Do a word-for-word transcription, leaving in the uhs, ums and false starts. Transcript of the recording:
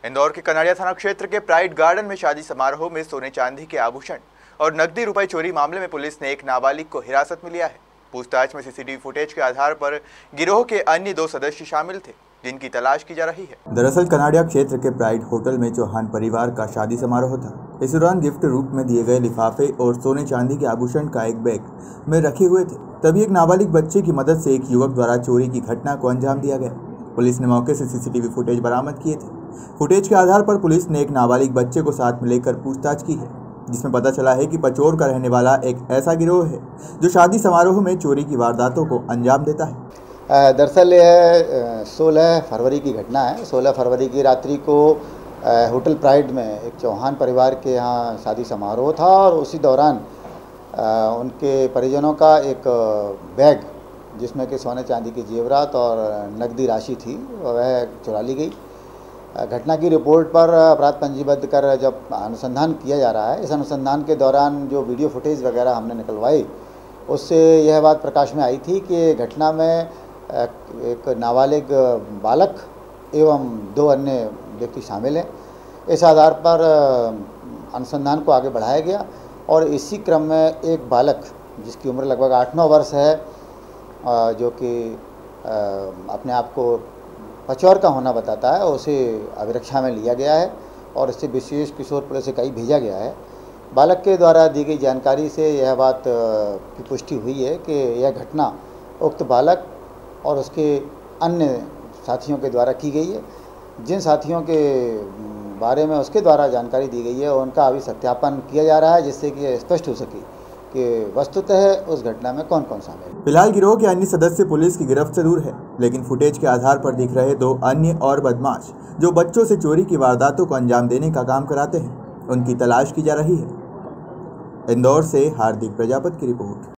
इंदौर के कनाड़िया थाना क्षेत्र के प्राइड गार्डन में शादी समारोह में सोने चांदी के आभूषण और नकदी रुपए चोरी मामले में पुलिस ने एक नाबालिग को हिरासत में लिया है। पूछताछ में सीसीटीवी फुटेज के आधार पर गिरोह के अन्य दो सदस्य शामिल थे, जिनकी तलाश की जा रही है। दरअसल कनाड़िया क्षेत्र के प्राइड होटल में चौहान परिवार का शादी समारोह था। इस दौरान गिफ्ट रूप में दिए गए लिफाफे और सोने चांदी के आभूषण का एक बैग में रखे हुए थे। तभी एक नाबालिग बच्चे की मदद से एक युवक द्वारा चोरी की घटना को अंजाम दिया गया। पुलिस ने मौके से सीसीटीवी फुटेज बरामद किए थे। फुटेज के आधार पर पुलिस ने एक नाबालिग बच्चे को साथ में लेकर पूछताछ की है, जिसमें पता चला है कि पचौर का रहने वाला एक ऐसा गिरोह है जो शादी समारोह में चोरी की वारदातों को अंजाम देता है। दरअसल यह सोलह फरवरी की घटना है। सोलह फरवरी की रात्रि को होटल प्राइड में एक चौहान परिवार के यहाँ शादी समारोह था और उसी दौरान उनके परिजनों का एक बैग जिसमें कि सोने चांदी के जेवरात और नकदी राशि थी वह चुरा ली गई। घटना की रिपोर्ट पर अपराध पंजीबद्ध कर जब अनुसंधान किया जा रहा है, इस अनुसंधान के दौरान जो वीडियो फुटेज वगैरह हमने निकलवाई उससे यह बात प्रकाश में आई थी कि घटना में एक नाबालिग बालक एवं दो अन्य व्यक्ति शामिल हैं। इस आधार पर अनुसंधान को आगे बढ़ाया गया और इसी क्रम में एक बालक जिसकी उम्र लगभग आठ नौ वर्ष है, जो कि अपने आप को पचौर का होना बताता है, उसे अभिरक्षा में लिया गया है और इससे विशेष किशोर पुलिस इकाई भेजा गया है। बालक के द्वारा दी गई जानकारी से यह बात की पुष्टि हुई है कि यह घटना उक्त बालक और उसके अन्य साथियों के द्वारा की गई है। जिन साथियों के बारे में उसके द्वारा जानकारी दी गई है उनका अभी सत्यापन किया जा रहा है, जिससे कि यह स्पष्ट हो सके कि वस्तुतः उस घटना में कौन कौन शामिल है। फिलहाल गिरोह के अन्य सदस्य पुलिस की गिरफ्त से दूर है, लेकिन फुटेज के आधार पर दिख रहे दो अन्य और बदमाश जो बच्चों से चोरी की वारदातों को अंजाम देने का काम कराते हैं, उनकी तलाश की जा रही है। इंदौर से हार्दिक प्रजापति की रिपोर्ट।